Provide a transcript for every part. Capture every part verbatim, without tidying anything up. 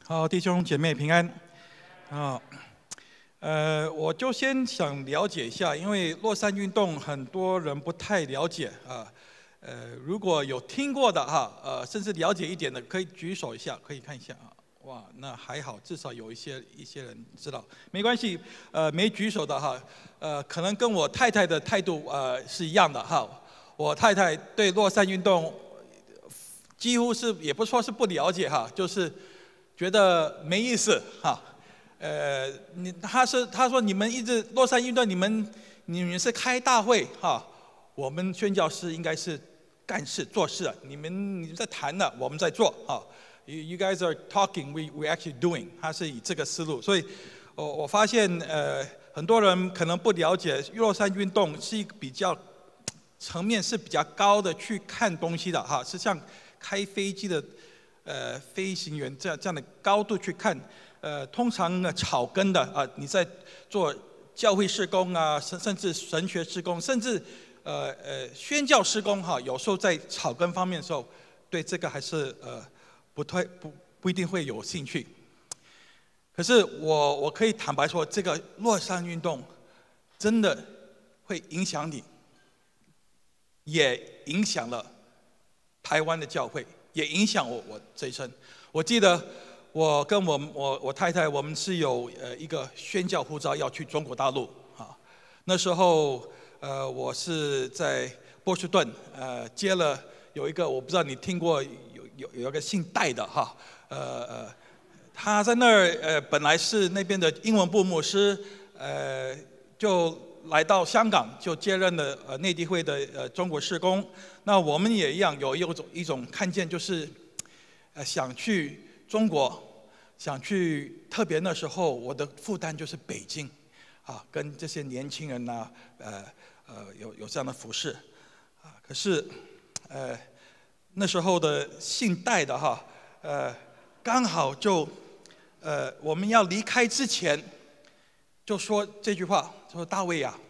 好，弟兄姐妹平安。啊，呃，我就先想了解一下，因为洛杉运动很多人不太了解啊。呃，如果有听过的哈，呃，甚至了解一点的，可以举手一下，可以看一下啊。哇，那还好，至少有一些一些人知道。没关系，呃，没举手的哈，呃，可能跟我太太的态度呃是一样的哈。我太太对洛杉运动几乎是也不说是不了解哈，就是觉得没意思哈。呃，你他是他说你们一直洛杉运动，你们你们是开大会哈，我们宣教师应该是干事做事，你们你们在谈的，我们在做啊。You you guys are talking, we we actually doing。他是以这个思路，所以我我发现呃很多人可能不了解洛杉运动是一个比较层面是比较高的去看东西的哈，是像开飞机的呃飞行员这样这样的高度去看。呃，通常呢草根的啊、呃，你在做教会事工啊，甚甚至神学事工，甚至呃呃宣教事工哈，有时候在草根方面的时候，对这个还是呃不太不不一定会有兴趣。可是我我可以坦白说，这个洛杉运动真的会影响你，也影响了台湾的教会，也影响我我这一生。我记得。我跟我我我太太，我们是有呃一个宣教护照要去中国大陆啊。那时候呃我是在波士顿呃接了有一个我不知道你听过有有有一个姓戴的哈呃呃他在那儿呃本来是那边的英文部牧师呃就来到香港就接任了呃内地会的呃中国事工。那我们也一样有一种一种看见就是呃想去。中国想去，特别那时候我的负担就是北京，啊，跟这些年轻人呐、啊，呃呃有有这样的服饰，啊，可是，呃那时候的姓戴的哈，呃刚好就，呃我们要离开之前，就说这句话，说大卫呀、啊，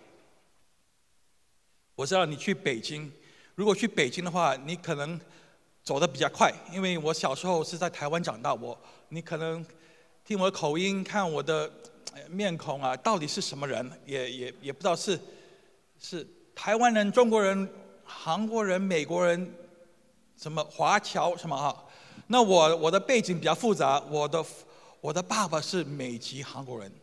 我知道你去北京，如果去北京的话，你可能。走得比较快，因为我小时候是在台湾长大，我你可能听我的口音，看我的面孔啊，到底是什么人，也也也不知道是是台湾人、中国人、韩国人、美国人，什么华侨什么哈。那我我的背景比较复杂，我的我的爸爸是美籍韩国人，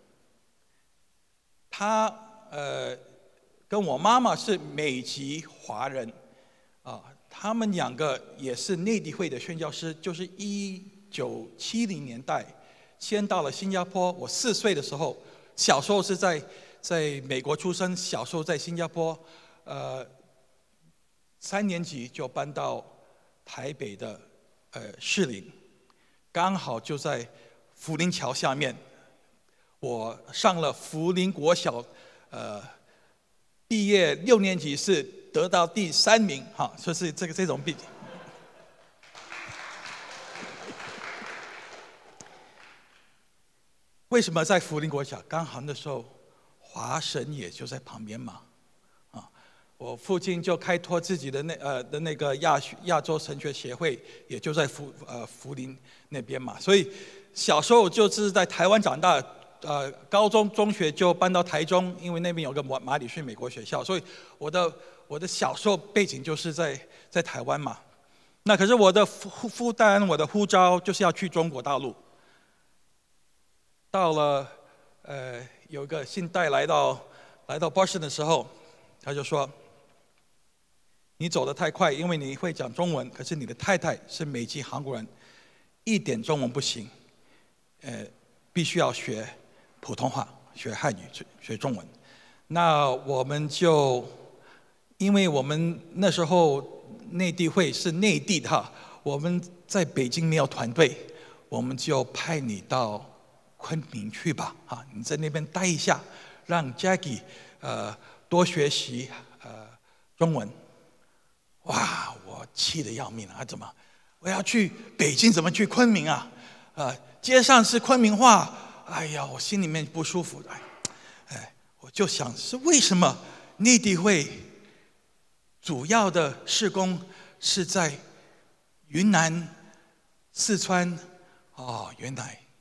他呃跟我妈妈是美籍华人，啊。他们两个也是内地会的宣教师，就是一九七零年代先到了新加坡。我四岁的时候，小时候是在在美国出生，小时候在新加坡，呃，三年级就搬到台北的呃士林，刚好就在福林桥下面。我上了福林国小，呃，毕业六年级是。得到第三名，哈，就是这个这种背景。为什么在福林国小？刚好那时候华神也就在旁边嘛，啊，我父亲就开拓自己的那呃的那个亚亚洲神学协会，也就在福呃福林那边嘛，所以小时候就是在台湾长大。呃，高中、中学就搬到台中，因为那边有个马马里逊美国学校，所以我的我的小时候背景就是在在台湾嘛。那可是我的负负担，我的呼召就是要去中国大陆。到了呃，有一个姓戴来到来到波士顿的时候，他就说：“你走得太快，因为你会讲中文，可是你的太太是美籍韩国人，一点中文不行，呃，必须要学。”普通话学汉语学中文，那我们就，因为我们那时候内地会是内地的哈，我们在北京没有团队，我们就派你到昆明去吧，哈，你在那边待一下，让 Jackie 呃多学习呃中文。哇，我气得要命啊！怎么我要去北京，怎么去昆明啊？呃，街上是昆明话。哎呀，我心里面不舒服，哎，哎，我就想是为什么内地会主要的事工是在云南、四川？哦，原来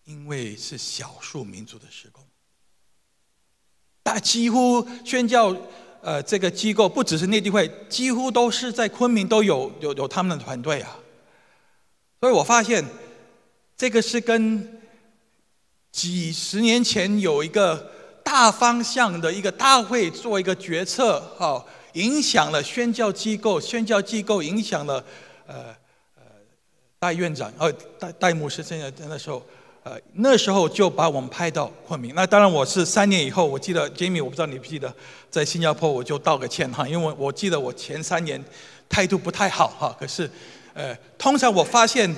因为是少数民族的事工。但几乎宣教呃这个机构不只是内地会，几乎都是在昆明都有有有他们的团队啊。所以我发现这个是跟几十年前有一个大方向的一个大会做一个决策，哈，影响了宣教机构，宣教机构影响了呃呃戴院长，呃戴戴牧师，现在那时候。呃，那时候就把我们派到昆明。那当然，我是三年以后，我记得 Jamie， 我不知道你不记得，在新加坡我就道个歉哈，因为我我记得我前三年态度不太好哈。可是，呃，通常我发现，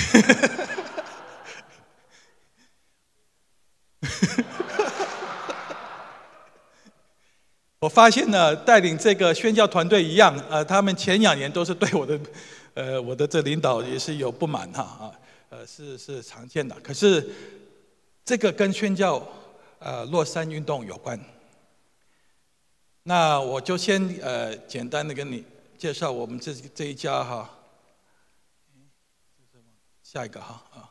我发现呢，带领这个宣教团队一样，呃，他们前两年都是对我的，呃，我的这领导也是有不满哈啊。呃，是是常见的，可是这个跟宣教呃落山运动有关。那我就先呃简单的跟你介绍我们这这一家哈。下一个哈啊。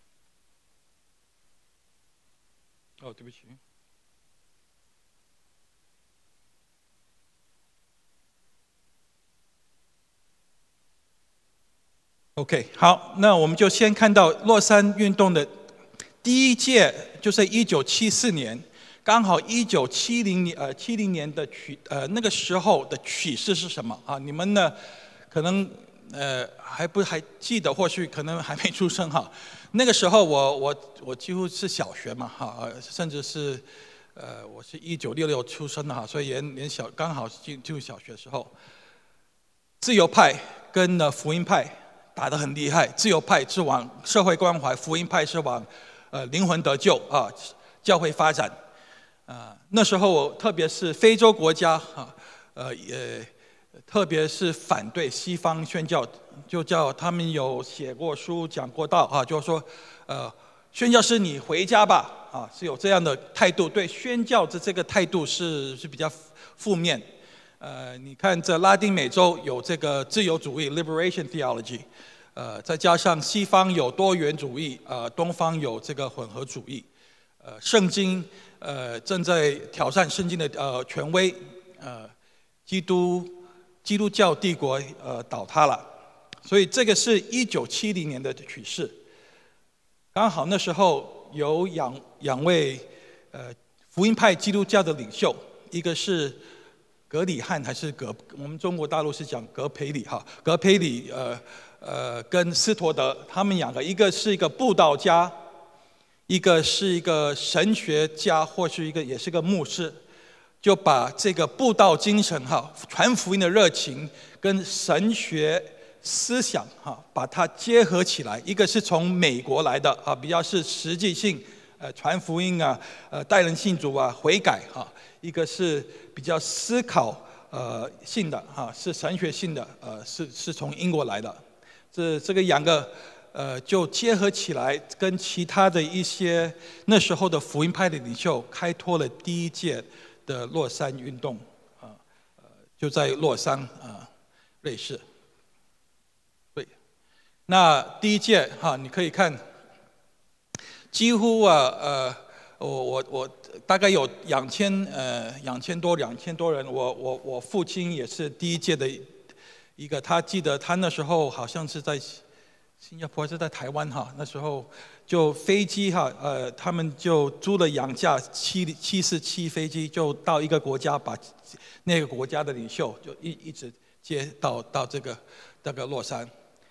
哦，对不起。OK， 好，那我们就先看到落山运动的第一届，就是一九七四年，刚好一九七零年呃七零年的曲呃那个时候的曲式是什么啊？你们呢可能呃还不还记得，或许可能还没出生哈。那个时候我我我几乎是小学嘛哈，甚至是呃我是一九六六出生的哈，所以连连小刚好进进入小学的时候，自由派跟呢福音派打得很厉害，自由派是往社会关怀，福音派是往呃灵魂得救啊，教会发展啊。那时候特别是非洲国家啊，呃也特别是反对西方宣教，就叫他们有写过书讲过道啊，就是说呃宣教士你回家吧啊，是有这样的态度，对宣教的这个态度是是比较负面。呃，你看这拉丁美洲有这个自由主义 （liberation theology）， 呃，再加上西方有多元主义，呃，东方有这个混合主义。呃，圣经呃正在挑战圣经的呃权威，呃，基督基督教帝国呃倒塌了，所以这个是一九七零年的趋势。刚好那时候有两两位呃福音派基督教的领袖，一个是葛理翰还是葛，我们中国大陆是讲葛培理哈，葛培理呃呃跟斯陀德他们两个，一个是一个布道家，一个是一个神学家，或是一个也是个牧师，就把这个布道精神哈，传福音的热情跟神学思想哈，把它结合起来。一个是从美国来的啊，比较是实际性，呃，传福音啊，呃，带人信主啊，悔改哈。一个是比较思考呃性的哈，是神学性的，呃，是是从英国来的。这这个两个呃就结合起来，跟其他的一些那时候的福音派的领袖，开拓了第一届的洛杉运动啊，呃，就在洛杉啊，瑞士。对，那第一届哈，你可以看，几乎啊呃，我我我。大概有两千呃两千多两千多人，我我我父亲也是第一届的一个，他记得他那时候好像是在新加坡还是在台湾哈，那时候就飞机哈呃他们就租了两架七七四七飞机，就到一个国家，把那个国家的领袖就一一直接到到这个这个洛杉。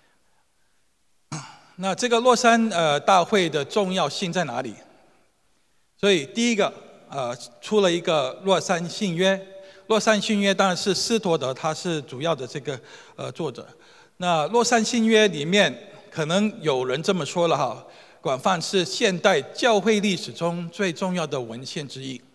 那这个洛杉呃大会的重要性在哪里？所以第一个，呃，出了一个洛杉信约。洛杉信约当然是斯陀德，他是主要的这个呃作者。那洛杉信约里面，可能有人这么说了哈，广泛是现代教会历史中最重要的文献之一。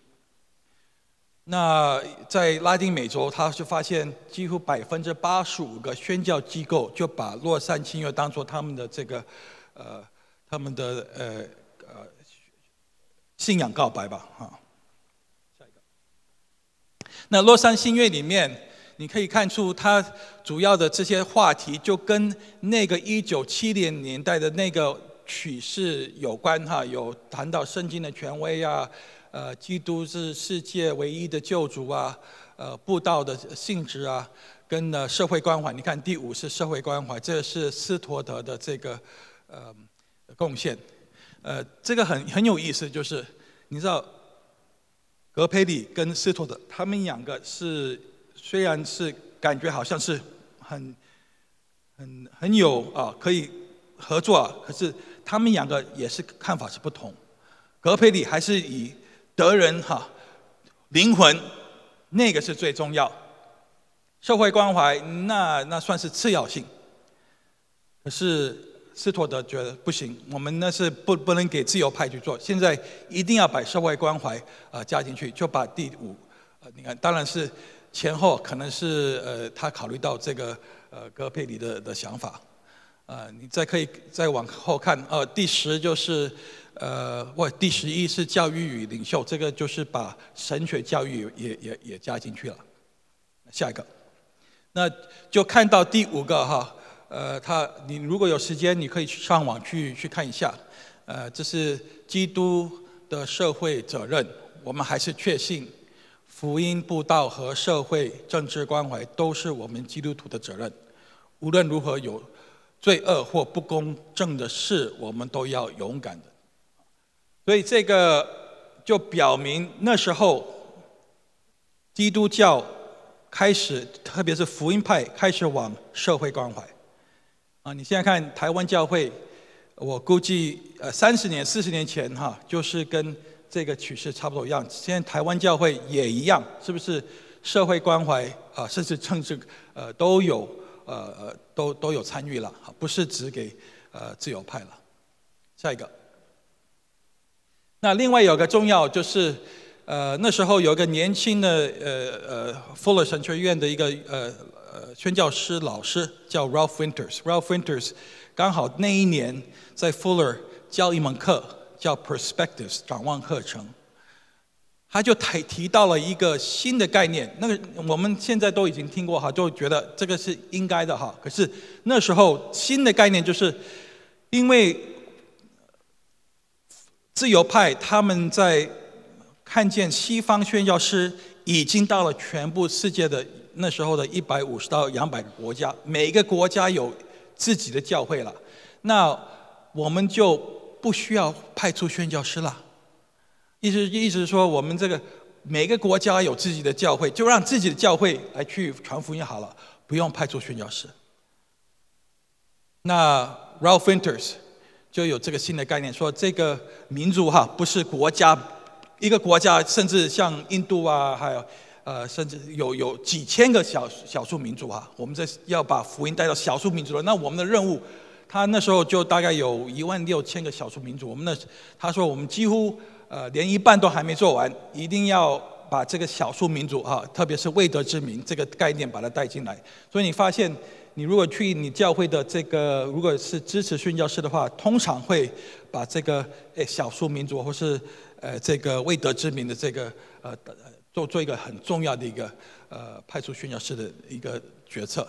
那在拉丁美洲，他就发现几乎百分之八十五个宣教机构就把洛杉信约当作他们的这个呃他们的呃呃。信仰告白吧，哈。下一个，那洛杉信约里面，你可以看出它主要的这些话题，就跟那个一九七零年代的那个曲是有关哈，有谈到圣经的权威啊，呃，基督是世界唯一的救主啊，呃，布道的性质啊，跟呃社会关怀。你看第五是社会关怀，这是斯陀德的这个呃贡献。呃，这个很很有意思，就是你知道，格培里跟斯陀德他们两个是虽然是感觉好像是很很很有啊可以合作啊，可是他们两个也是看法是不同。格培里还是以得人哈、啊、灵魂那个是最重要，社会关怀那那算是次要性。可是斯陀德觉得不行，我们那是不不能给自由派去做，现在一定要把社会关怀啊、呃、加进去，就把第五呃你看，当然是前后可能是呃他考虑到这个呃格培里的的想法。呃，你再可以再往后看，呃，第十就是呃，我第十一是教育与领袖，这个就是把神学教育也也也加进去了。下一个，那就看到第五个哈，呃，他你如果有时间，你可以上网去去看一下，呃，这是基督的社会责任，我们还是确信福音布道和社会政治关怀都是我们基督徒的责任，无论如何有罪恶或不公正的事，我们都要勇敢的。所以这个就表明那时候基督教开始，特别是福音派开始往社会关怀。啊，你现在看台湾教会，我估计呃三十年、四十年前哈，就是跟这个趋势差不多一样。现在台湾教会也一样，是不是社会关怀啊，甚至政治呃都有。呃呃，都都有参与了，不是只给呃自由派了。下一个，那另外有个重要就是，呃那时候有一个年轻的呃呃 Fuller 神学院的一个呃呃宣教师老师叫 Ralph Winters，Ralph Winters 刚好那一年在 Fuller 教一门课叫 Perspectives 展望课程。他就提提到了一个新的概念，那个我们现在都已经听过哈，就觉得这个是应该的哈。可是那时候新的概念就是，因为自由派他们在看见西方宣教师已经到了全部世界的那时候的一百五十到两百个国家，每一个国家有自己的教会了，那我们就不需要派出宣教师了。意思意思是说，我们这个每个国家有自己的教会，就让自己的教会来去传福音好了，不用派出宣教师。那 Ralph Winters 就有这个新的概念，说这个民族哈不是国家，一个国家甚至像印度啊，还有呃甚至有有几千个小少数民族哈，我们这要把福音带到少数民族了，那我们的任务。他那时候就大概有一万六千个少数民族，我们那他说我们几乎呃连一半都还没做完，一定要把这个少数民族啊，特别是未得之民这个概念把它带进来。所以你发现，你如果去你教会的这个，如果是支持宣教士的话，通常会把这个诶少数民族或是呃这个未得之民的这个呃做做一个很重要的一个呃派出宣教士的一个决策。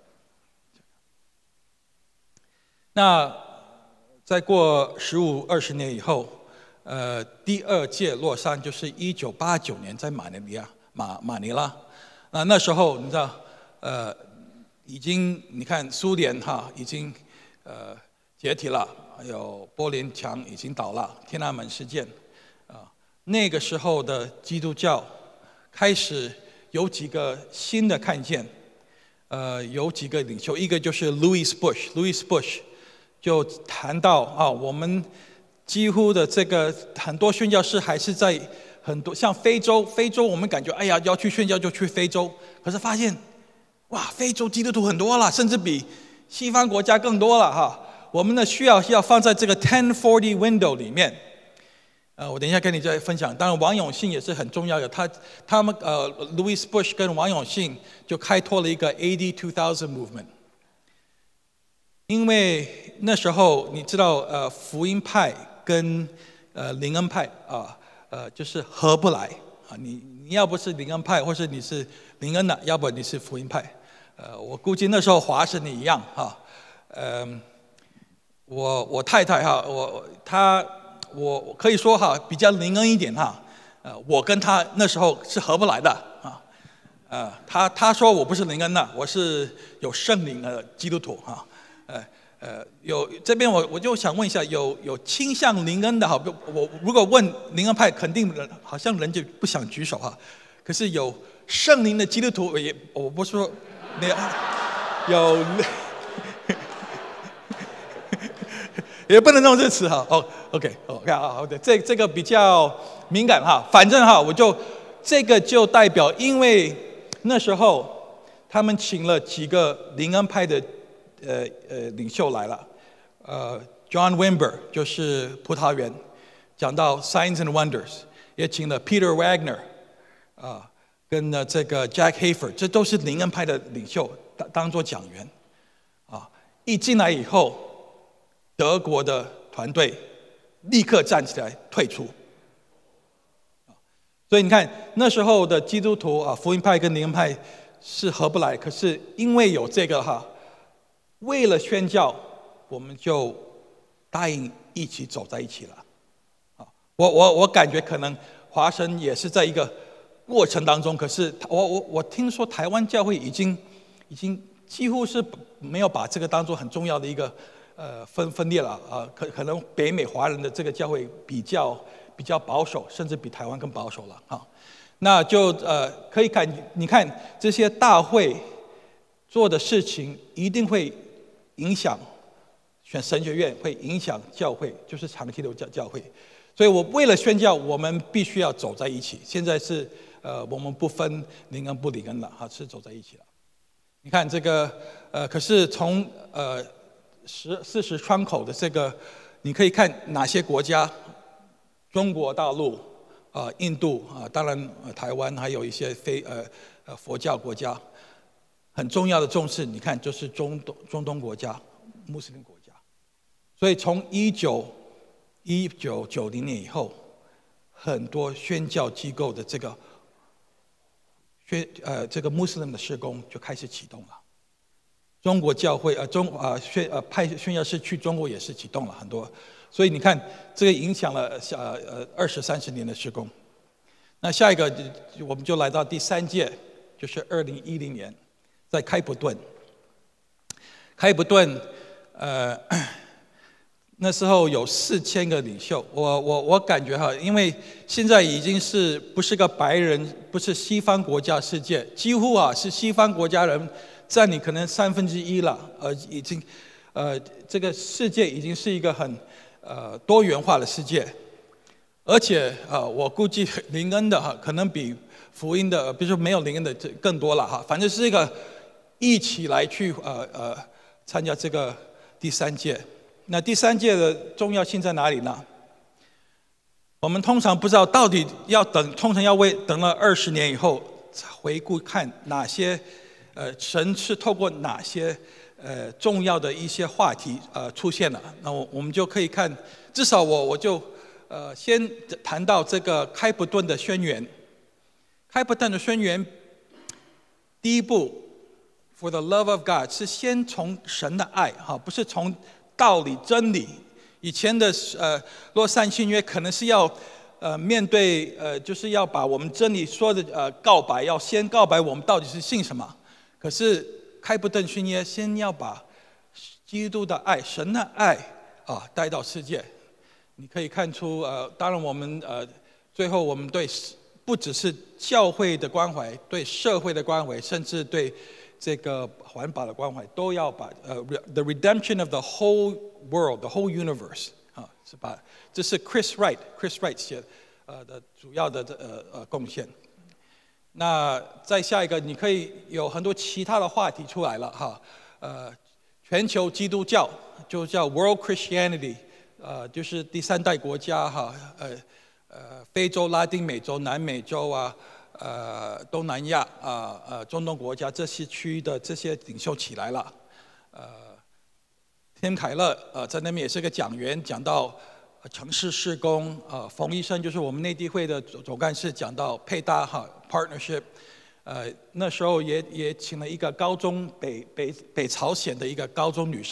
那再过十五二十年以后，呃，第二届洛杉就是一九八九年在马尼拉，马马尼拉。那那时候你知道，呃，已经你看苏联哈已经呃解体了，还有柏林墙已经倒了，天安门事件啊、呃，那个时候的基督教开始有几个新的看见，呃，有几个领袖，一个就是 Louis Bush，Louis Bush。就谈到啊，我们几乎的这个很多宣教士还是在很多像非洲，非洲我们感觉哎呀要去宣教就去非洲，可是发现哇，非洲基督徒很多了，甚至比西方国家更多了哈。我们呢需要要放在这个 ten forty window 里面。呃，我等一下跟你再分享。当然，王永信也是很重要的，他他们呃 ，Louis Bush 跟王永信就开拓了一个 A D two thousand movement。因为那时候你知道，呃，福音派跟呃灵恩派啊，呃，就是合不来啊。你你要不是灵恩派，或是你是灵恩的，要不你是福音派。呃，我估计那时候华神也一样哈。呃， 我我太太哈，我她我可以说哈比较灵恩一点哈，呃，我跟她那时候是合不来的啊，呃，她她说我不是灵恩的，我是有圣灵的基督徒哈，呃呃，有这边我我就想问一下，有有倾向灵恩的哈，我如果问灵恩派，肯定人好像人就不想举手哈，可是有圣灵的基督徒也我不是说那有。也不能用这个词哈，哦 ，OK，OK 啊，好的，这这个比较敏感哈，反正哈，我就这个就代表，因为那时候他们请了几个灵恩派的呃呃领袖来了，呃 ，John Wimber 就是葡萄园，讲到 Signs and Wonders， 也请了 Peter Wagner 啊，跟呢这个 Jack Hayford， 这都是灵恩派的领袖当当做讲员，啊，一进来以后。德国的团队立刻站起来退出，所以你看那时候的基督徒啊，福音派跟灵恩派是合不来，可是因为有这个哈，为了宣教，我们就答应一起走在一起了。啊，我我我感觉可能华神也是在一个过程当中，可是我我我听说台湾教会已经已经几乎是没有把这个当作很重要的一个。呃，分分裂了啊，可可能北美华人的这个教会比较比较保守，甚至比台湾更保守了啊。那就呃可以看，你看这些大会做的事情，一定会影响选神学院，会影响教会，就是长期的教教会。所以我为了宣教，我们必须要走在一起。现在是呃，我们不分灵恩不灵恩了哈，是走在一起了。你看这个呃，可是从呃。十四十窗口的这个，你可以看哪些国家？中国大陆、啊、呃、印度啊、呃，当然、呃、台湾还有一些非呃呃佛教国家，很重要的重视。你看，就是中东中东国家、穆斯林国家。所以从一九一九九零年以后，很多宣教机构的这个宣呃这个穆斯林的施工就开始启动了。中国教会呃中啊、呃、宣呃派宣教士去中国也是启动了很多，所以你看这个影响了呃呃二十三十年的施工。那下一个我们就来到第三届，就是二零一零年，在开普敦。开普敦呃那时候有四千个领袖，我我我感觉哈，因为现在已经是不是个白人，不是西方国家世界，几乎啊是西方国家人。占你可能三分之一了，呃，已经，呃，这个世界已经是一个很呃多元化的世界，而且啊、呃，我估计灵恩的哈，可能比福音的，比如说没有灵恩的这更多了哈，反正是一个一起来去呃呃参加这个第三届。那第三届的重要性在哪里呢？我们通常不知道到底要等，通常要为等了二十年以后回顾看哪些。呃，神是透过哪些呃重要的一些话题呃出现了？那我我们就可以看，至少我我就呃先谈到这个开普敦的宣言。开普敦的宣言第一步 ，For the love of God 是先从神的爱哈，不是从道理真理。以前的呃洛杉新约可能是要呃面对呃就是要把我们真理说的呃告白，要先告白我们到底是信什么。可是开普敦宣言先要把基督的爱、神的爱啊带到世界。你可以看出，呃，当然我们呃最后我们对不只是教会的关怀，对社会的关怀，甚至对这个环保的关怀，都要把呃 the redemption of the whole world, the whole universe 啊，是把这是 Chris Wright Chris Wright 写呃的主要的呃呃贡献。那再下一个，你可以有很多其他的话题出来了哈，呃，全球基督教就叫 World Christianity， 呃，就是第三代国家哈，呃呃，非洲、拉丁美洲、南美洲啊，呃，东南亚啊，呃，中东国家这些区的这些领袖起来了，呃，天凯勒呃在那边也是个讲员，讲到。城市施工啊，冯医生就是我们内地会的总总干事，讲到配搭哈 partnership， 呃那时候也也请了一个高中北北北朝鲜的一个高中女生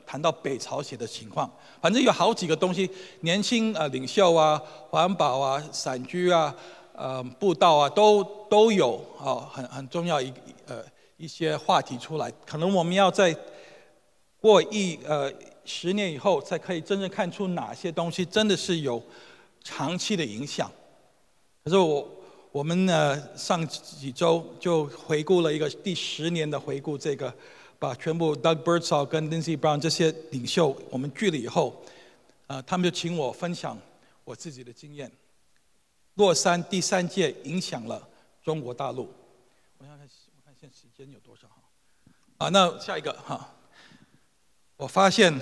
谈到北朝鲜的情况，反正有好几个东西，年轻呃领袖啊、环保啊、散居啊、呃布道啊，都都有啊、哦，很很重要一呃一些话题出来。可能我们要在过一呃十年以后，才可以真正看出哪些东西真的是有长期的影响。可是我我们呢上几周就回顾了一个第十年的回顾，这个把全部 Doug Birdsall 跟 Lindsey Brown 这些领袖我们聚了以后，呃，他们就请我分享我自己的经验。洛杉第三届影响了中国大陆。我想看，我看现在时间有多少哈？啊，那下一个哈，我发现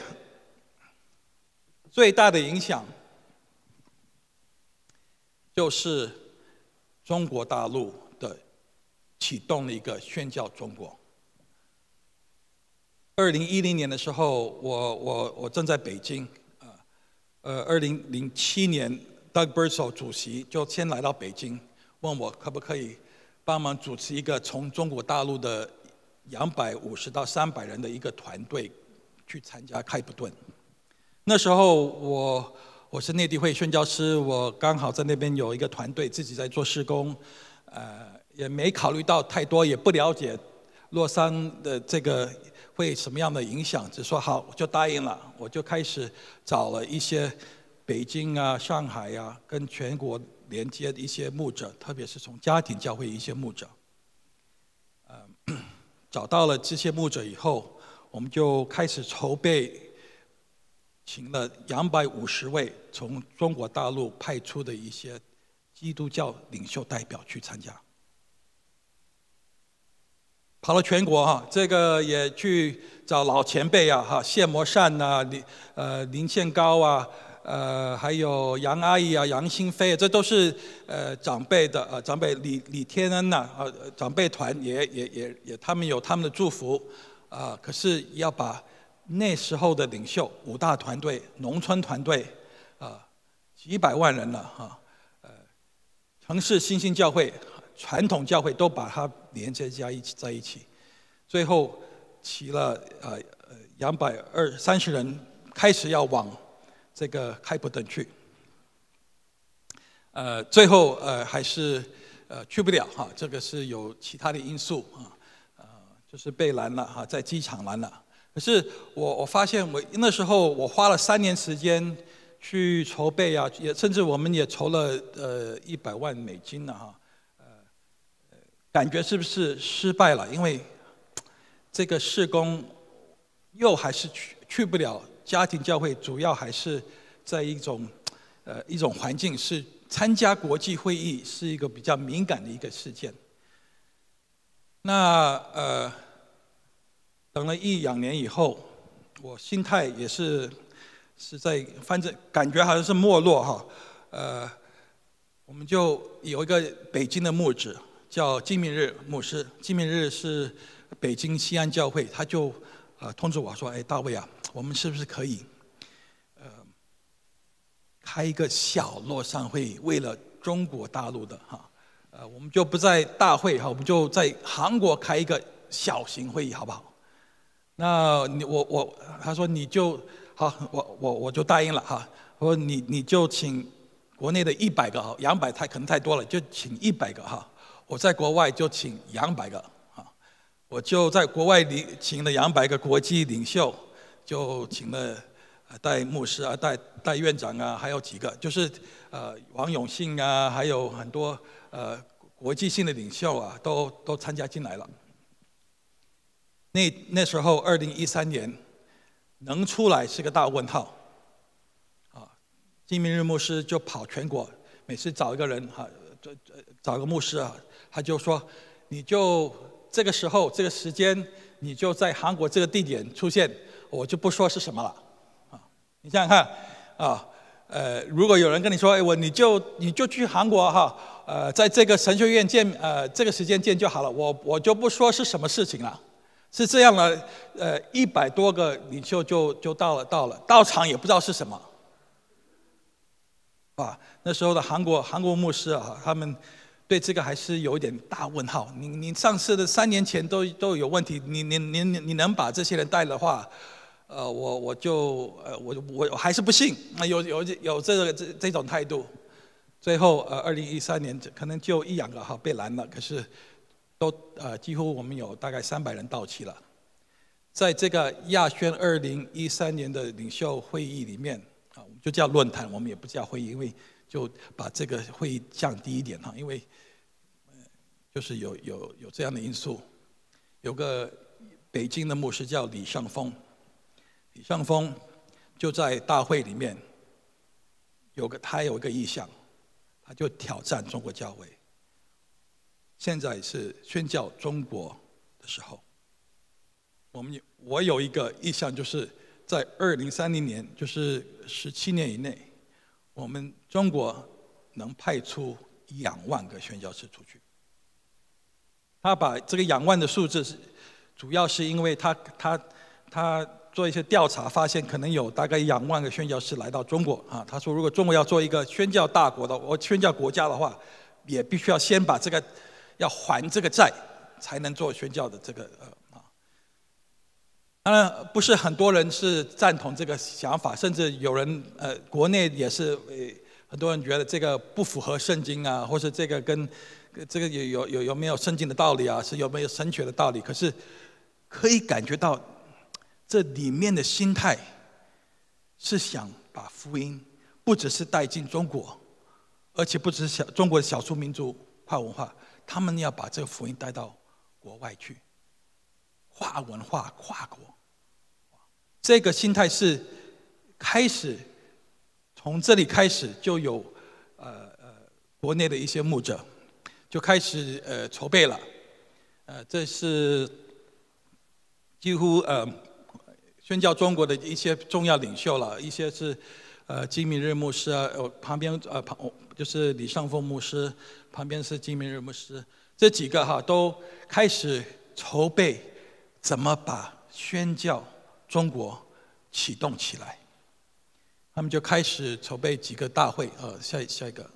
最大的影响就是中国大陆的启动了一个宣教中国。二零一零年的时候，我我我正在北京，呃呃，二零零七年 Doug Birdsall 主席就先来到北京，问我可不可以帮忙主持一个从中国大陆的两百五十到三百人的一个团队去参加开普敦。那时候我我是内地会宣教师，我刚好在那边有一个团队，自己在做事工，呃，也没考虑到太多，也不了解洛杉的这个会什么样的影响，只说好我就答应了，我就开始找了一些北京啊、上海啊，跟全国连接的一些牧者，特别是从家庭教会一些牧者，呃，找到了这些牧者以后，我们就开始筹备。请了两百五十位从中国大陆派出的一些基督教领袖代表去参加，跑了全国哈，这个也去找老前辈啊哈，谢摩善呐、林呃林宪高啊，呃还有杨阿姨啊、杨新飞，这都是呃长辈的呃长辈李李天恩呐啊，长辈团也也也也他们有他们的祝福啊，可是要把。那时候的领袖五大团队、农村团队，啊，几百万人了哈，呃，城市新兴教会、传统教会都把它连接在一起，在一起，最后齐了呃呃两百二三十人，开始要往这个开普敦去，呃，最后呃还是呃去不了哈，这个是有其他的因素啊，呃，就是被拦了哈，在机场拦了。可是我我发现我那时候我花了三年时间去筹备啊，也甚至我们也筹了呃一百万美金呢哈，呃，感觉是不是失败了？因为这个事工又还是去去不了家庭教会，主要还是在一种呃一种环境是参加国际会议是一个比较敏感的一个事件。那呃。等了一两年以后，我心态也是是在，反正感觉好像是没落哈。呃，我们就有一个北京的牧者叫金明日牧师，金明日是北京西安教会，他就呃通知我说：“哎，大卫啊，我们是不是可以呃开一个小洛杉会，为了中国大陆的哈？呃，我们就不在大会哈，我们就在韩国开一个小型会议，好不好？”那你我我他说你就好，我我我就答应了哈。我说你你就请国内的一百个哈，两百太可能太多了，就请一百个哈。我在国外就请两百个哈。我就在国外领请了两百个国际领袖，就请了带牧师啊、带带院长啊，还有几个就是呃王永信啊，还有很多呃国际性的领袖啊，都都参加进来了。那那时候，二零一三年能出来是个大问号，啊，金明日牧师就跑全国，每次找一个人哈，找找个牧师啊，他就说，你就这个时候这个时间，你就在韩国这个地点出现，我就不说是什么了，啊，你想想看，啊，呃，如果有人跟你说，哎，我你就你就去韩国哈，呃，在这个神学院见，呃，这个时间见就好了，我我就不说是什么事情了。是这样的，呃，一百多个领袖就就到了，到了，到场也不知道是什么，啊，那时候的韩国韩国牧师啊，他们对这个还是有一点大问号。你你上次的三年前都都有问题，你你你你能把这些人带的话， 呃，我我就呃我我我还是不信，有有有这个这这种态度。最后呃，二零一三年可能就一两个哈被拦了，可是都呃几乎我们有大概三百人到齐了。在这个亚宣二零一三年的领袖会议里面啊，我们就叫论坛，我们也不叫会议，因为就把这个会议降低一点哈，因为就是有有有这样的因素。有个北京的牧师叫李尚峰，李尚峰就在大会里面有个他有一个意向，他就挑战中国教会。现在是宣教中国的时候，我们有我有一个意向，就是在二零三零年，就是十七年以内，我们中国能派出两万个宣教士出去。他把这个两万的数字是，主要是因为他他他做一些调查，发现可能有大概两万个宣教士来到中国啊。他说，如果中国要做一个宣教大国的，我宣教国家的话，也必须要先把这个要还这个债，才能做宣教的这个呃啊。当然，不是很多人是赞同这个想法，甚至有人呃国内也是呃很多人觉得这个不符合圣经啊，或是这个跟这个有有有有没有圣经的道理啊？是有没有神学的道理？可是可以感觉到这里面的心态是想把福音不只是带进中国，而且不只是小中国的少数民族跨文化，他们要把这个福音带到国外去，跨文化跨国。这个心态是开始从这里开始就有呃呃国内的一些牧者。就开始呃筹备了，呃，这是几乎呃宣教中国的一些重要领袖了，一些是呃金明日牧师啊，呃旁边呃旁就是李尚峰牧师，旁边是金明日牧师，这几个哈都开始筹备怎么把宣教中国启动起来，他们就开始筹备几个大会，呃，下下一个。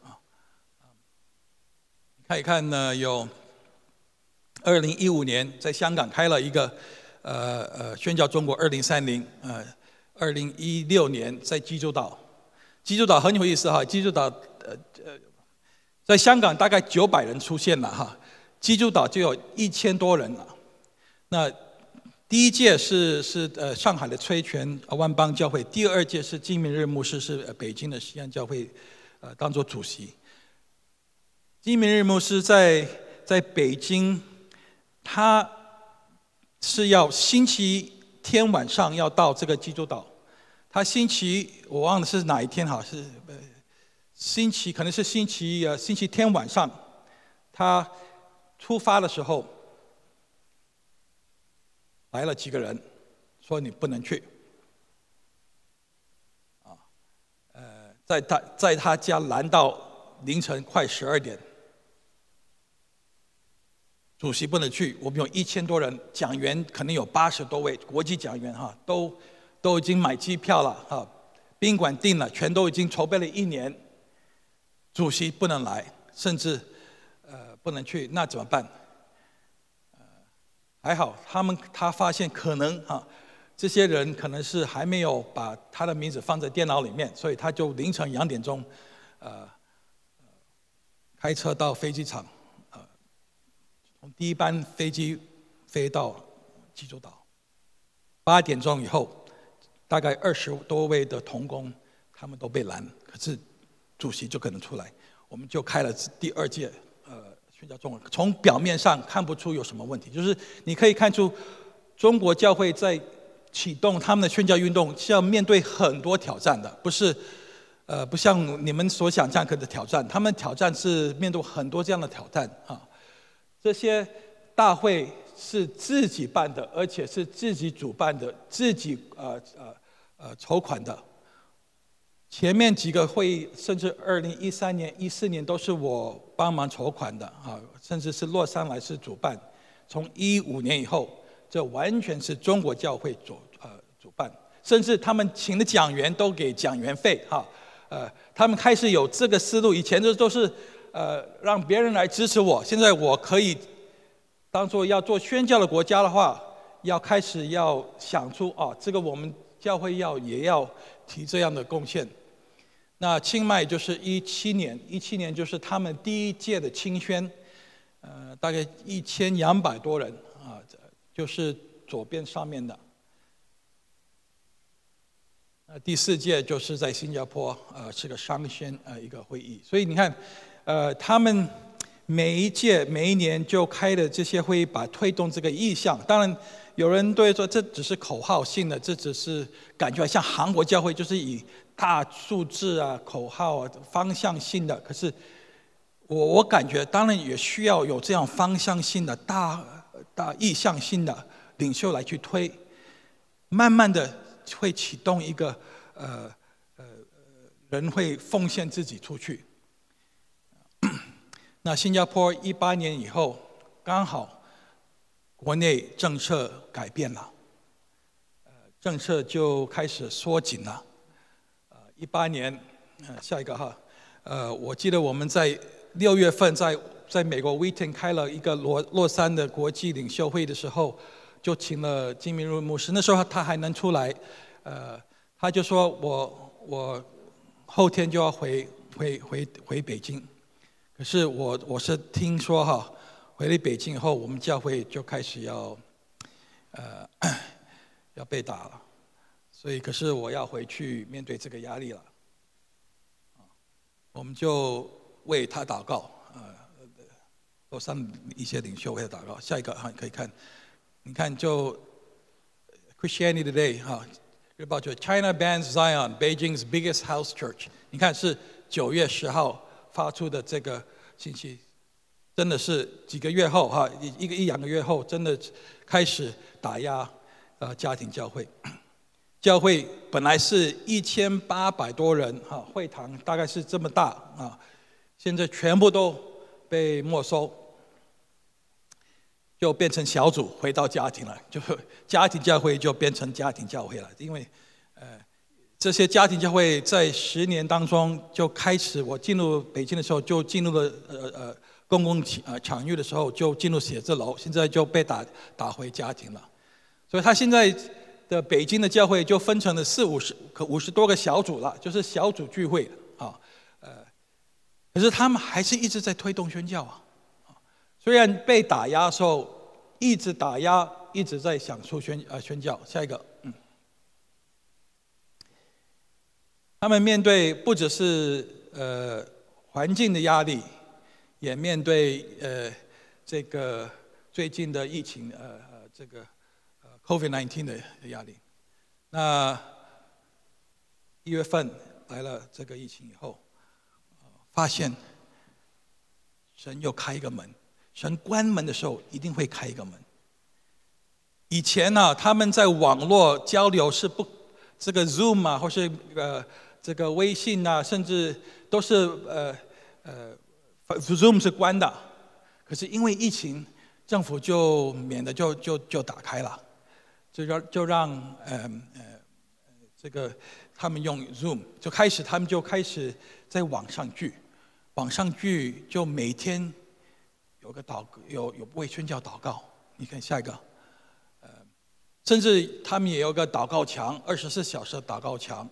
看一看呢，有二零一五年在香港开了一个呃呃宣教中国二零三零，呃，二零一六年在济州岛，济州岛很有意思哈，济州岛呃呃，在香港大概九百人出现了哈，济州岛就有一千多人了。那第一届是是呃上海的崔全万邦教会，第二届是金明日牧师是北京的西安教会呃当做主席。金明日牧师在在北京，他是要星期天晚上要到这个济州岛，他星期我忘了是哪一天哈，是呃星期可能是星期呃星期天晚上，他出发的时候来了几个人，说你不能去，啊，呃，在他在他家拦到凌晨快十二点。主席不能去，我们有一千多人，讲员可能有八十多位，国际讲员哈，都都已经买机票了哈，宾馆订了，全都已经筹备了一年，主席不能来，甚至呃不能去，那怎么办？呃，还好他们他发现可能哈，这些人可能是还没有把他的名字放在电脑里面，所以他就凌晨两点钟，呃，开车到飞机场。从第一班飞机飞到济州岛，八点钟以后，大概二十多位的同工，他们都被拦，可是主席就可能出来，我们就开了第二届呃宣教中文。从表面上看不出有什么问题，就是你可以看出中国教会在启动他们的宣教运动是要面对很多挑战的，不是呃不像你们所想象的挑战，他们挑战是面对很多这样的挑战啊。这些大会是自己办的，而且是自己主办的，自己呃呃呃筹款的。前面几个会议，甚至二零一三年、一四年都是我帮忙筹款的啊，甚至是洛杉矶是主办。从一五年以后，这完全是中国教会主呃主办，甚至他们请的讲员都给讲员费哈，呃，他们开始有这个思路，以前这都是。呃，让别人来支持我。现在我可以当做要做宣教的国家的话， 要开始要想出啊，这个我们教会要也要提这样的贡献。那清迈就是一七年，一七年就是他们第一届的清宣，呃，大概一千两百多人啊，就是左边上面的。呃，第四届就是在新加坡，呃，是个商宣呃一个会议。所以你看，呃，他们每一届每一年就开的这些会议，把推动这个意向。当然，有人对说这只是口号性的，这只是感觉像韩国教会就是以大数字啊、口号啊方向性的。可是我我感觉，当然也需要有这样方向性的大大意向性的领袖来去推，慢慢的会启动一个呃呃人会奉献自己出去。那新加坡一八年以后，刚好国内政策改变了，呃，政策就开始缩紧了。呃，一八年，呃，下一个哈，呃，我记得我们在六月份在在美国 Wheaton 开了一个罗洛杉的国际领袖会的时候，就请了金明儒牧师。那时候他还能出来，呃，他就说我我后天就要回回回回北京。可是我我是听说哈，回了北京以后，我们教会就开始要，呃，要被打了，所以可是我要回去面对这个压力了，我们就为他祷告，呃，楼上一些领袖为他祷告。下一个哈可以看，你看就 Christianity Today 哈日报就 China bans Zion, Beijing's biggest house church。你看是九月十号。发出的这个信息，真的是几个月后哈，一个一两个月后，真的开始打压呃家庭教会。教会本来是一千八百多人哈，会堂大概是这么大啊，现在全部都被没收，就变成小组回到家庭了，就家庭教会就变成家庭教会了，因为呃。这些家庭教会在十年当中就开始，我进入北京的时候就进入了呃呃公共呃场域的时候就进入写字楼，现在就被打打回家庭了。所以他现在的北京的教会就分成了四五十可五十多个小组了，就是小组聚会啊，呃，可是他们还是一直在推动宣教啊，虽然被打压的时候一直打压，一直在想出宣呃宣教。下一个，嗯。他们面对不只是呃环境的压力，也面对呃这个最近的疫情呃呃这个呃 COVID 十九 的压力。那一月份来了这个疫情以后，呃、发现神又开一个门，神关门的时候一定会开一个门。以前呢、啊，他们在网络交流是不这个 Zoom 啊，或是呃。这个微信啊，甚至都是呃呃 Zoom 是关的，可是因为疫情，政府就免得就就就打开了，就让就让呃呃这个他们用 Zoom 就开始，他们就开始在网上聚，网上聚就每天有个祷有有为宣教祷告，你看下一个，呃，甚至他们也有个祷告墙，二十四小时的祷告墙。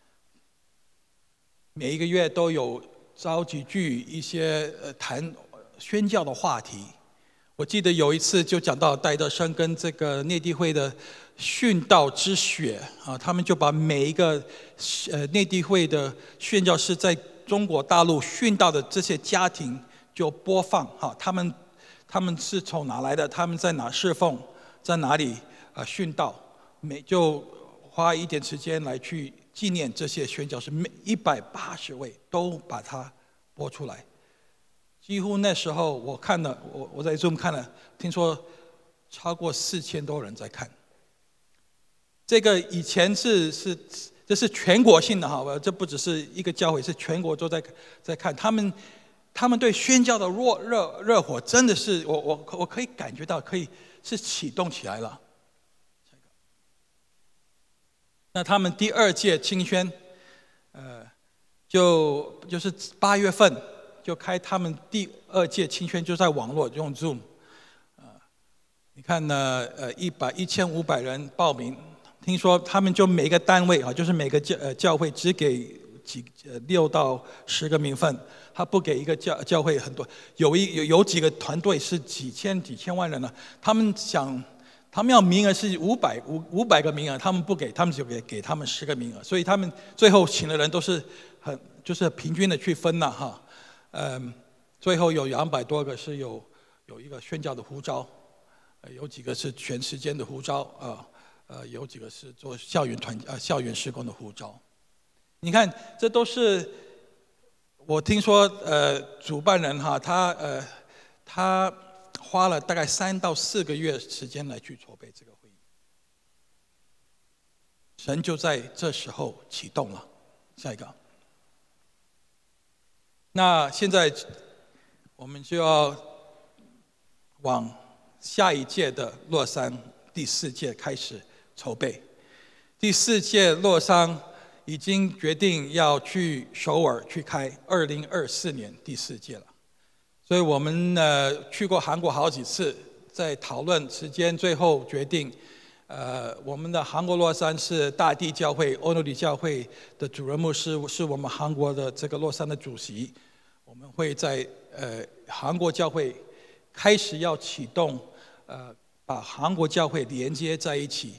每一个月都有召集聚一些呃谈宣教的话题。我记得有一次就讲到戴德生跟这个内地会的殉道之血啊，他们就把每一个呃内地会的宣教士在中国大陆殉道的这些家庭就播放哈，他们他们是从哪来的？他们在哪侍奉？在哪里啊殉道？每就花一点时间来去。纪念这些宣教士，每一百八十位都把它播出来，几乎那时候我看了，我我在 Zoom 看了，听说超过四千多人在看。这个以前是是这是全国性的哈，这不只是一个教会，是全国都在在看。他们他们对宣教的热热热火真的是我我我可以感觉到，可以是启动起来了。那他们第二届清宣，呃，就就是八月份就开他们第二届清宣，就在网络用 Zoom， 呃， 你看呢，呃，一百一千五百人报名，听说他们就每个单位啊，就是每个教呃教会只给几呃六到十个名分，他不给一个教教会很多。有一有有几个团队是几千几千万人呢，他们想，他们要名额是五百五五百个名额，他们不给，他们就给给他们十个名额，所以他们最后请的人都是很就是平均的去分了哈，嗯，最后有两百多个是有有一个宣教的呼召。呃，有几个是全时间的呼召啊，呃，有几个是做校园团呃校园施工的呼召。你看，这都是我听说呃主办人哈，他呃他花了大概三到四个月时间来去筹备这个会议，神就在这时候启动了。下一个，那现在我们就要往下一届的洛杉第四届开始筹备。第四届洛杉已经决定要去首尔去开，二零二四年第四届了。所以我们呃去过韩国好几次，在讨论时间，最后决定，呃，我们的韩国洛杉是大地教会欧努里教会的主任牧师，是我们韩国的这个洛杉的主席。我们会在呃韩国教会开始要启动，呃，把韩国教会连接在一起。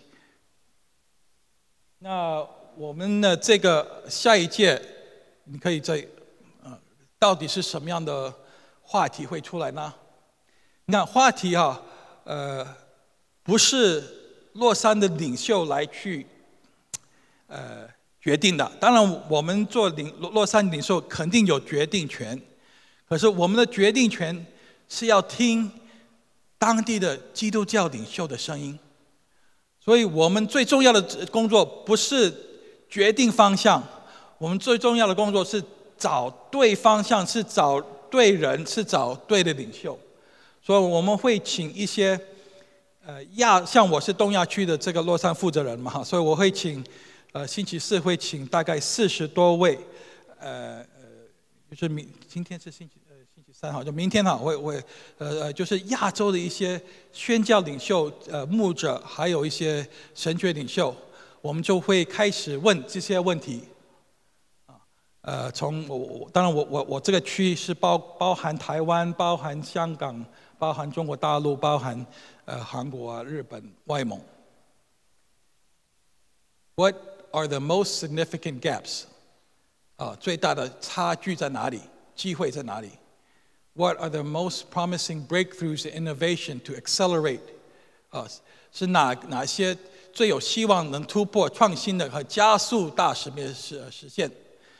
那我们的这个下一届，你可以在，呃，到底是什么样的话题会出来呢？那话题啊，呃，不是洛杉的领袖来去，呃，决定的。当然，我们做领洛杉领袖肯定有决定权，可是我们的决定权是要听当地的基督教领袖的声音。所以我们最重要的工作不是决定方向，我们最重要的工作是找对方向，是找对人，是找对的领袖。所以我们会请一些呃亚，像我是东亚区的这个洛杉负责人嘛哈，所以我会请呃星期四会请大概四十多位，呃呃，就是明今天是星期呃星期三哈，就明天哈，我我呃呃就是亚洲的一些宣教领袖、呃牧者，还有一些神学领袖，我们就会开始问这些问题。呃，从我我当然我我我这个区是包包含台湾、包含香港、包含中国大陆、包含呃韩国啊、日本、外蒙。What are the most significant gaps？ 啊，最大的差距在哪里？机会在哪里 ？What are the most promising breakthroughs in innovation to accelerate？ 啊，是哪哪些最有希望能突破创新的和加速大使命实实现？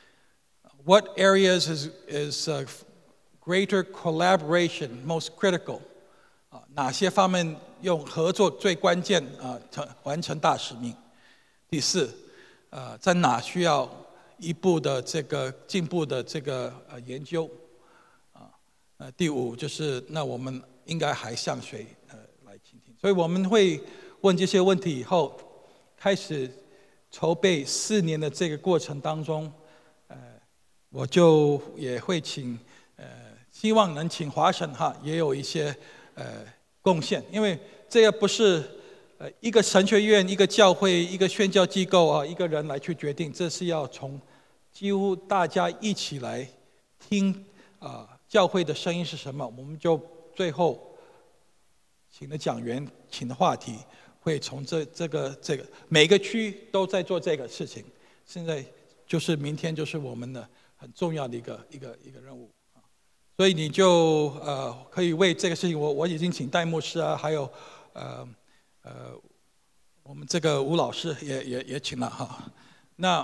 What areas is, is uh, greater collaboration most critical？ 啊，哪些方面用合作最关键啊，成完成大使命？第四，呃，在哪需要一步的这个进步的这个呃研究？啊，呃，第五就是那我们应该还向谁呃来倾听？所以我们会问这些问题以后，开始筹备四年的这个过程当中。我就也会请，呃，希望能请华神哈也有一些呃贡献，因为这个不是呃一个神学院、一个教会、一个宣教机构啊一个人来去决定，这是要从几乎大家一起来听啊、呃、教会的声音是什么，我们就最后请的讲员、请的话题会从这这个这个每个区都在做这个事情，现在就是明天就是我们的。很重要的一个一个一个任务啊，所以你就呃可以为这个事情，我我已经请戴牧师啊，还有呃呃我们这个吴老师也也也请了哈。那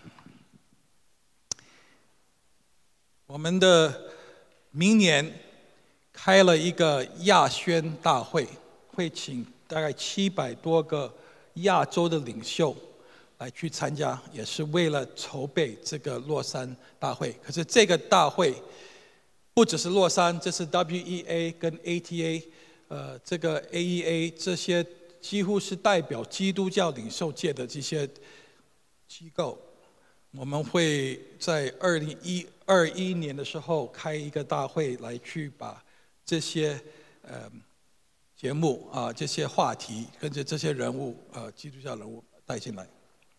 我们的明年开了一个亚宣大会，会请大概七百多个亚洲的领袖。来去参加，也是为了筹备这个洛杉大会。可是这个大会不只是洛杉，这是 W E A 跟 A T A， 呃，这个 A E A 这些几乎是代表基督教领袖界的这些机构。我们会在二零二一年的时候开一个大会，来去把这些呃节目啊，这些话题跟着这些人物，呃，基督教人物带进来。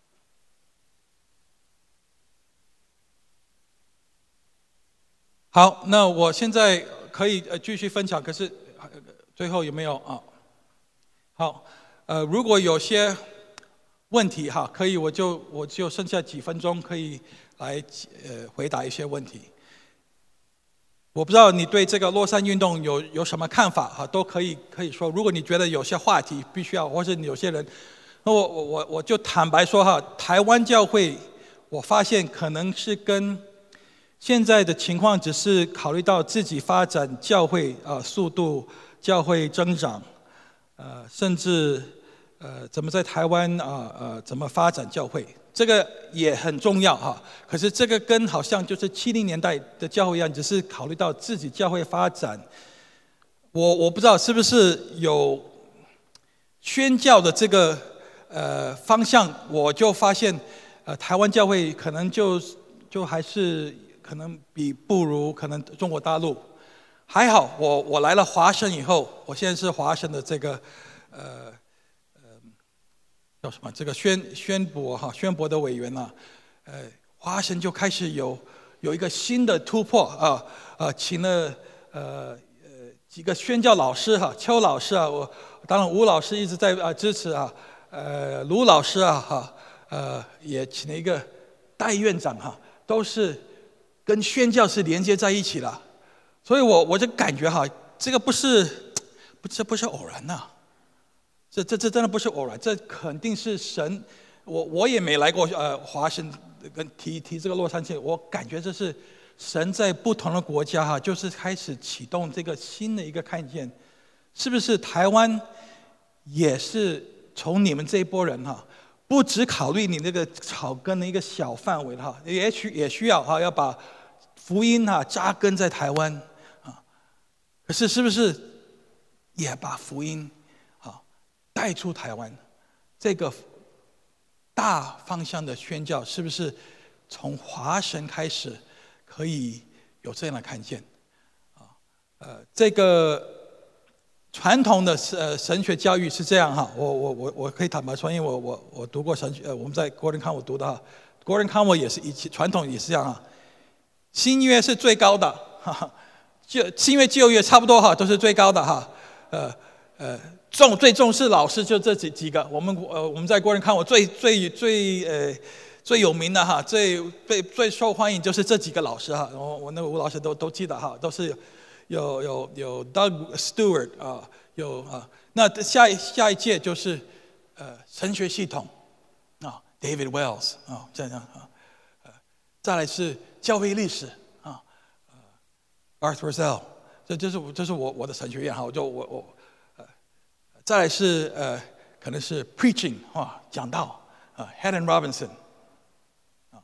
好，那我现在可以呃继续分享，可是最后有没有啊？好，呃，如果有些问题哈，可以我就我就剩下几分钟可以来呃回答一些问题。我不知道你对这个落山运动有有什么看法哈，都可以可以说。如果你觉得有些话题必须要，或者有些人，那我我我我就坦白说哈，台湾教会，我发现可能是跟现在的情况只是考虑到自己发展教会啊、呃、速度、教会增长，呃，甚至呃怎么在台湾啊 呃, 呃怎么发展教会。这个也很重要哈，可是这个跟好像就是七零年代的教会一样，只是考虑到自己教会发展。我我不知道是不是有宣教的这个呃方向，我就发现呃台湾教会可能就就还是可能比不如可能中国大陆。还好我我来了华神以后，我现在是华神的这个呃。叫什么？这个宣宣博哈，宣博的委员呐、啊，呃，华神就开始有有一个新的突破啊，呃，请了呃呃几个宣教老师哈，邱老师啊，我当然吴老师一直在啊支持啊，呃，卢老师啊哈，呃，也请了一个代院长哈，都是跟宣教是连接在一起了，所以我我就感觉哈，这个不是不这不是偶然呐、啊。这这这真的不是偶然，这肯定是神。我我也没来过呃华神跟提提这个洛杉矶，我感觉这是神在不同的国家哈，就是开始启动这个新的一个看见，是不是台湾也是从你们这一波人哈，不只考虑你那个草根的一个小范围哈，也许也需要哈要把福音哈扎根在台湾啊，可是是不是也把福音带出台湾，这个大方向的宣教，是不是从华神开始可以有这样的看见？啊，呃，这个传统的呃神学教育是这样哈，我我我我可以坦白说，因为我我我读过神学，呃，我们在国人康我读的哈，国人康我也是一起传统也是这样啊，新约是最高的，哈哈，旧新约旧约差不多哈，都是最高的哈，呃呃。重最重视老师就这几几个，我们呃我们在国人看我最最最呃最有名的哈，最最最受欢迎就是这几个老师哈，我我那个吴老师都都记得哈，都是有有有 Doug Stewart 啊，有啊，那下一下一届就是呃神学系统啊 ，David Wells 啊这样啊，呃再来是教会历史啊，呃 Arthur Zell， 这这是我这是我我的神学院哈，我就我我。再来是呃，可能是 preaching 啊，讲道啊 ，Helen Robinson 啊，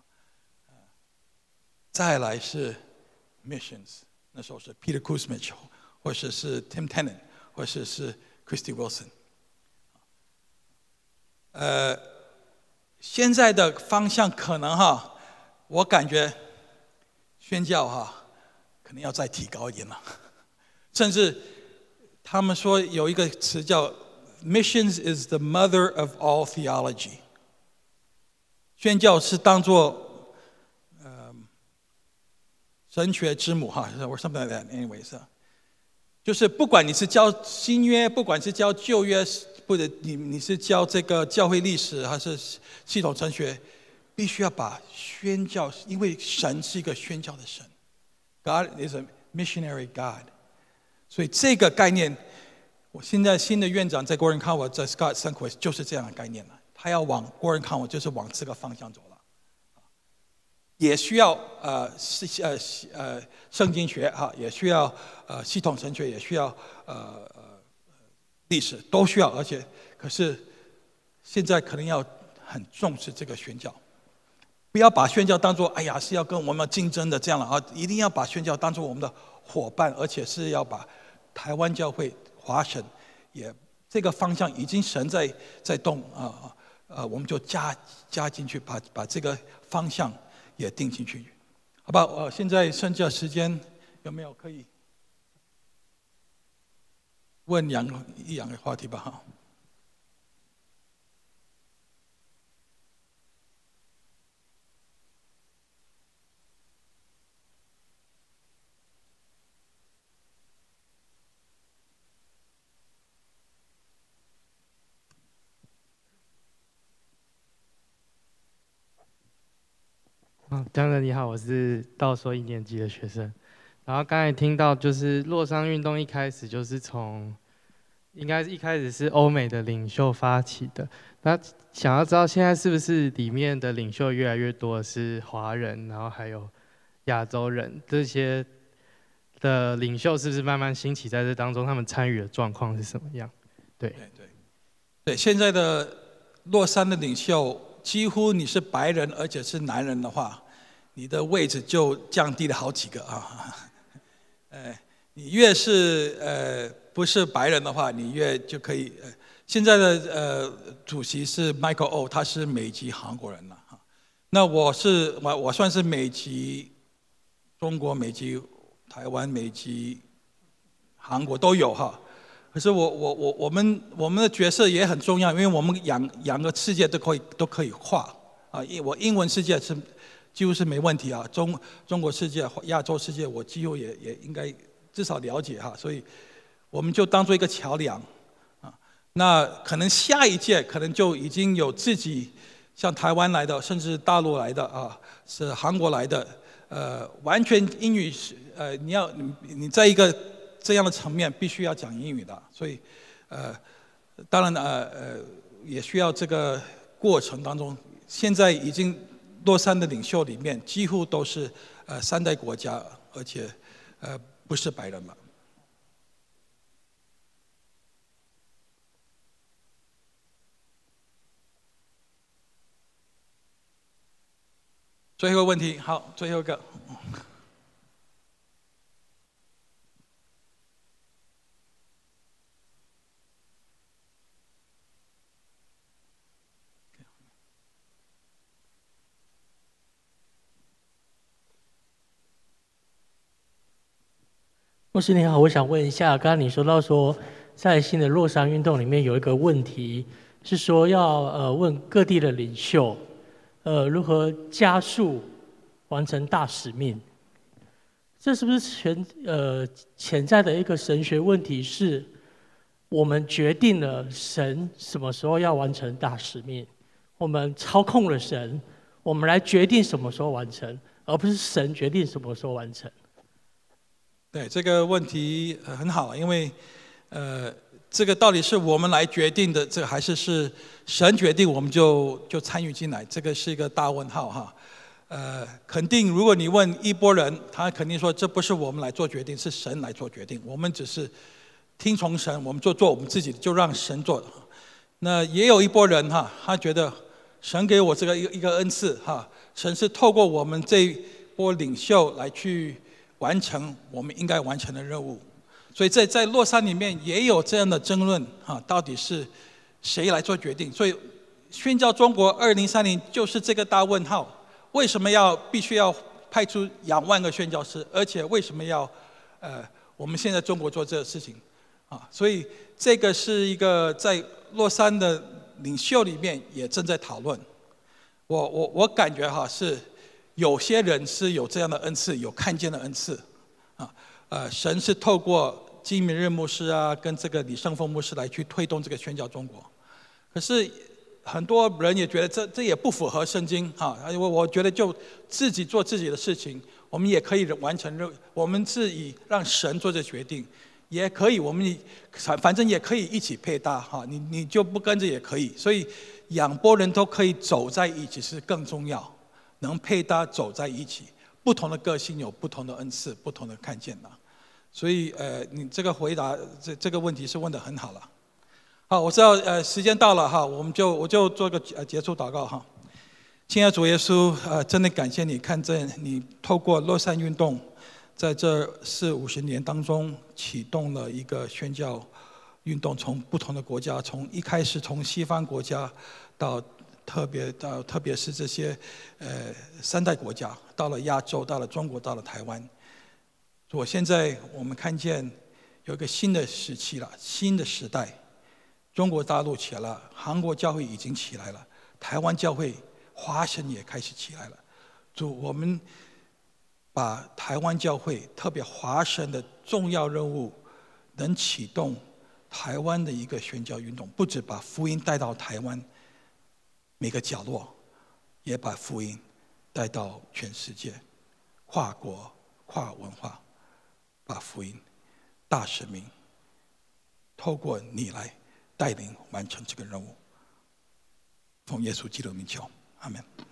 再来是 missions， 那时候是 Peter Kuzmich， 或者是 Tim Tennant， 或者是 Christy Wilson。呃，现在的方向可能哈，我感觉宣教哈，可能要再提高一点了，甚至。他们说有一个词叫 "Missions is the mother of all theology"， 宣教是当作呃神学之母哈，或 something like that anyways， 就是不管你是教新约，不管是教旧约，或者你你是教这个教会历史还是系统神学，必须要把宣教，因为神是一个宣教的神 ，God is a missionary God。所以这个概念，我现在新的院长在国人康我在 Scott Sunquist 就是这样的概念了。他要往国人康我就是往这个方向走了，也需要呃是呃呃圣经学哈，也需要呃系统神学，也需要呃呃历史都需要，而且可是现在可能要很重视这个宣教，不要把宣教当作哎呀是要跟我们竞争的这样了啊，一定要把宣教当作我们的伙伴，而且是要把台湾教会、华神也这个方向已经神在在动啊呃，我们就加加进去，把把这个方向也定进去，好吧？呃，现在剩下时间有没有可以问两个一两个话题吧哈。 嗯，江哥你好，我是倒数一年级的学生。然后刚才听到就是洛桑运动一开始就是从，应该是一开始是欧美的领袖发起的。那想要知道现在是不是里面的领袖越来越多的是华人，然后还有亚洲人这些的领袖是不是慢慢兴起在这当中？他们参与的状况是什么样？对对对对，现在的洛杉的领袖，几乎你是白人而且是男人的话，你的位置就降低了好几个啊。呃，你越是呃不是白人的话，你越就可以。呃、现在的呃主席是 Michael O， 他是美籍韩国人了哈。那我是我我算是美籍中国、美籍台湾、美籍韩国都有哈。可是我我我我们我们的角色也很重要，因为我们两两个世界都可以都可以跨啊。英我英文世界是几乎是没问题啊，中中国世界、亚洲世界我几乎也也应该至少了解哈，所以我们就当做一个桥梁啊。那可能下一届可能就已经有自己像台湾来的，甚至大陆来的啊，是韩国来的，呃，完全英语是呃你要你你在一个这样的层面必须要讲英语的，所以，呃，当然呃呃也需要这个过程当中，现在已经洛杉的领袖里面几乎都是呃三代国家，而且呃不是白人了。最后一个问题，好，最后一个。 牧师你好，我想问一下，刚刚你说到说，在新的洛杉运动里面有一个问题，是说要呃问各地的领袖，呃如何加速完成大使命。这是不是潜呃潜在的一个神学问题？是我们决定了神什么时候要完成大使命，我们操控了神，我们来决定什么时候完成，而不是神决定什么时候完成。 对这个问题很好，因为呃，这个到底是我们来决定的，这个还是是神决定，我们就就参与进来，这个是一个大问号哈。呃，肯定如果你问一拨人，他肯定说这不是我们来做决定，是神来做决定，我们只是听从神，我们就做我们自己的，就让神做。那也有一拨人哈，他觉得神给我这个一个一个恩赐哈，神是透过我们这一波领袖来去完成我们应该完成的任务，所以在在洛杉里面也有这样的争论啊，到底是谁来做决定？所以宣教中国二零三零就是这个大问号：为什么要必须要派出两万个宣教师？而且为什么要呃我们现在中国做这个事情啊？所以这个是一个在洛杉的领袖里面也正在讨论。我我我感觉哈是。有些人是有这样的恩赐，有看见的恩赐，啊，呃，神是透过金明日牧师啊，跟这个李胜峰牧师来去推动这个宣教中国。可是很多人也觉得这这也不符合圣经啊，因为我觉得就自己做自己的事情，我们也可以完成任务，我们是以让神做这决定，也可以，我们反正也可以一起配搭哈，你你就不跟着也可以，所以两拨人都可以走在一起是更重要。能配搭走在一起，不同的个性有不同的恩赐，不同的看见呐。所以呃，你这个回答这这个问题是问得很好了。好，我知道呃时间到了哈，我们就我就做个呃结束祷告哈。亲爱的主耶稣，呃，真的感谢你看见你透过洛杉运动，在这四五十年当中启动了一个宣教运动，从不同的国家，从一开始从西方国家到。特别到，特别是这些，呃，三代国家，到了亚洲，到了中国，到了台湾。我现在我们看见有一个新的时期了，新的时代。中国大陆起来了，韩国教会已经起来了，台湾教会、华神也开始起来了。主，我们把台湾教会，特别华神的重要任务，能启动台湾的一个宣教运动，不止把福音带到台湾每个角落，也把福音带到全世界，跨国、跨文化，把福音、大使命，透过你来带领完成这个任务。奉耶稣基督的名求，阿门。